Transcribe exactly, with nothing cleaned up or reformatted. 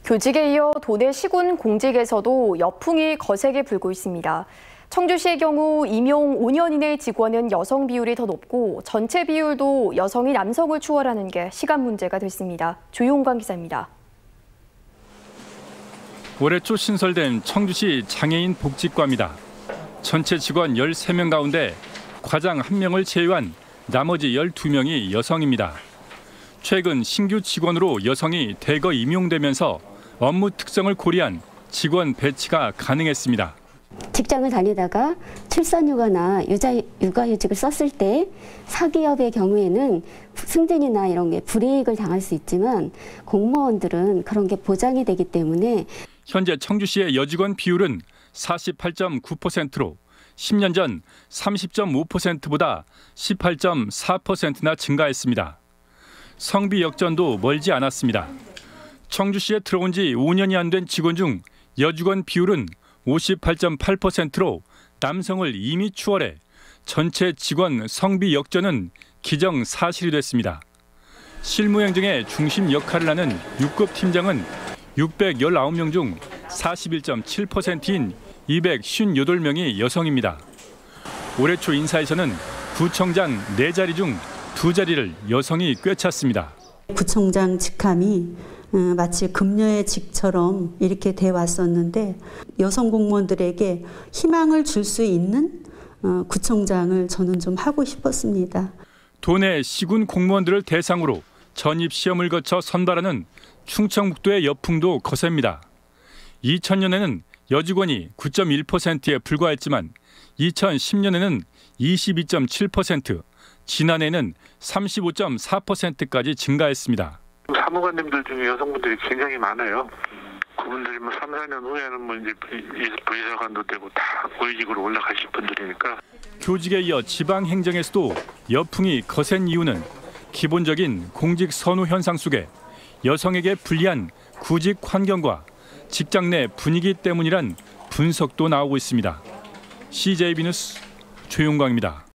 교직에 이어 도내 시군 공직에서도 여풍이 거세게 불고 있습니다. 청주시의 경우 임용 오 년 이내 직원은 여성 비율이 더 높고 전체 비율도 여성이 남성을 추월하는 게 시간 문제가 됐습니다. 조용관 기자입니다. 올해 초 신설된 청주시 장애인 복지과입니다. 전체 직원 열세 명 가운데 과장 한 명을 제외한 나머지 열두 명이 여성입니다. 최근 신규 직원으로 여성이 대거 임용되면서 업무 특성을 고려한 직원 배치가 가능했습니다. 직장을 다니다가 출산휴가나 유자, 육아휴직을 썼을 때 사기업의 경우에는 승진이나 이런 게 불이익을 당할 수 있지만 공무원들은 그런 게 보장이 되기 때문에 현재 청주시의 여직원 비율은 사십팔 점 구 퍼센트로 십 년 전 삼십 점 오 퍼센트보다 십팔 점 사 퍼센트나 증가했습니다. 성비 역전도 멀지 않았습니다. 청주시에 들어온 지 오 년이 안 된 직원 중 여직원 비율은 오십팔 점 팔 퍼센트로 남성을 이미 추월해 전체 직원 성비 역전은 기정사실이 됐습니다. 실무 행정의 중심 역할을 하는 육 급 팀장은 육백십구 명 중 사십일 점 칠 퍼센트인 이백오십팔 명이 여성입니다. 올해 초 인사에서는 구청장 네 자리 중 두 자리를 여성이 꿰찼습니다. 구청장 직함이 마치 금녀의 직처럼 이렇게 돼 왔었는데 여성 공무원들에게 희망을 줄 수 있는 구청장을 저는 좀 하고 싶었습니다. 도내 시군 공무원들을 대상으로 전입 시험을 거쳐 선발하는 충청북도의 여풍도 거셉니다. 이천 년에는 여직원이 구 점 일 퍼센트에 불과했지만 이천십 년에는 이십이 점 칠 퍼센트, 지난해에는 삼십오 점 사 퍼센트까지 증가했습니다. 사무관님들 중에 여성분들이 굉장히 많아요. 그분들이 뭐 삼, 사 년 후에는 뭐 이제 부의사관도 되고 다 고위직으로 올라가실 분들이니까. 교직에 이어 지방 행정에서도 여풍이 거센 이유는 기본적인 공직 선호 현상 속에 여성에게 불리한 구직 환경과 직장 내 분위기 때문이란 분석도 나오고 있습니다. 씨제이비 뉴스 조용광입니다.